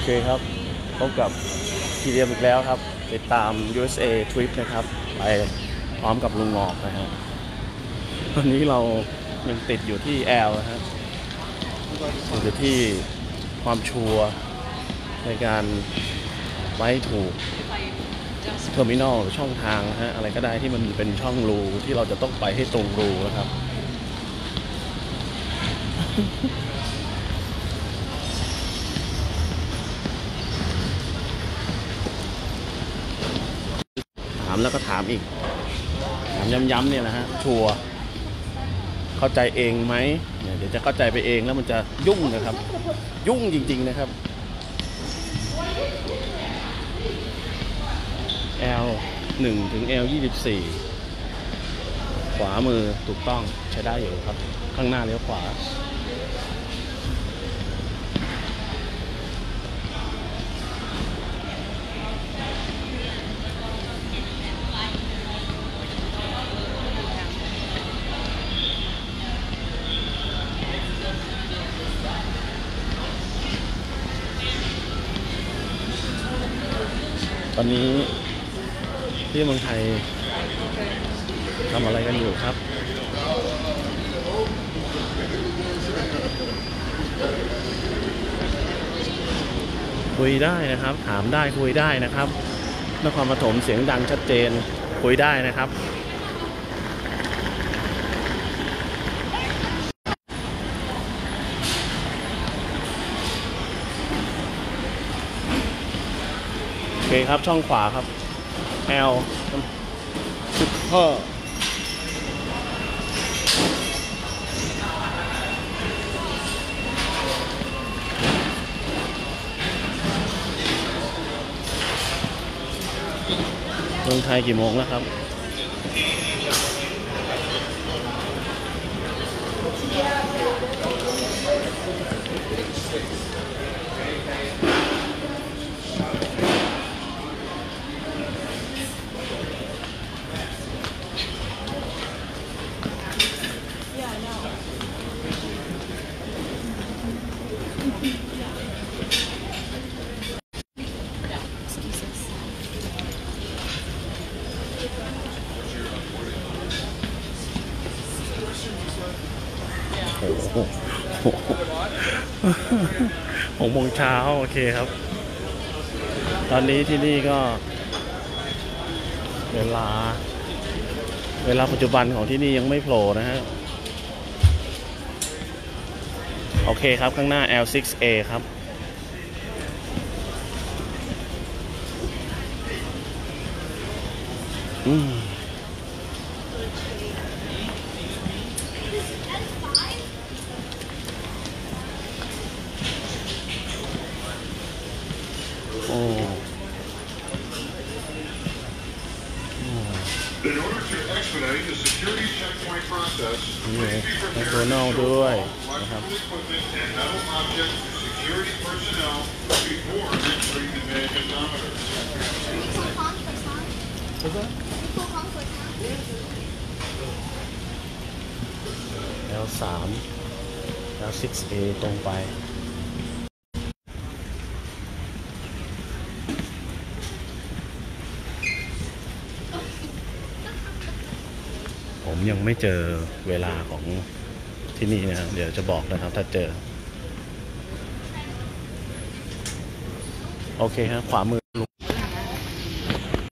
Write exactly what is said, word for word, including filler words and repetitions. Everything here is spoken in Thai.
เคครับพบกับทีเดียมอีกแล้วครับติดตาม ยู เอส เอ Trip นะครับไปพร้อมกับลุงงอกนะครับวันนี้เรายังติดอยู่ที่แอลนะฮะอยู่ที่ความชัวร์ในการไว้ถูกเทอร์มินอลหรือช่องทางนะฮะอะไรก็ได้ที่มันเป็นช่องรูที่เราจะต้องไปให้ตรงรูนะครับถามแล้วก็ถามอีกถามย้ำๆเนี่ยนะฮะชัวร์เข้าใจเองไหมเดี๋ยวจะเข้าใจไปเองแล้วมันจะยุ่งนะครับยุ่งจริงๆนะครับ แอล หนึ่ง ถึง แอล ยี่สิบสี่ ขวามือถูกต้องใช้ได้อยู่ครับข้างหน้าเลี้ยวขวาตอนนี้ที่เมืองไทยทำอะไรกันอยู่ครับคุยได้นะครับถามได้คุยได้นะครับนครปฐมเสียงดังชัดเจนคุยได้นะครับโอเคครับช่องขวาครับ L ซุปเปอร์เมืองไทยกี่โมงแล้วครับโอ้โหหกโมงเช้าโอเคครับตอนนี้ที่นี่ก็เวลาเวลาปัจจุบันของที่นี่ยังไม่โผล่นะฮะโอเคครับข้างหน้า แอล ซิกซ์ เอ ครับอืมโอ้ In order to expedite the security checkpoint process, นี่ please be แมค prepared โด to นัล show ด์ด้วย all นะครับ electrical equipment and metal objects to security personnel before entering the magnetometer. แอล สาม แอล ซิกซ์ เอ ตรงไปผมยังไม่เจอเวลาของที่นี่นะครับเดี๋ยวจะบอกนะครับถ้าเจอโอเคครับขวามือ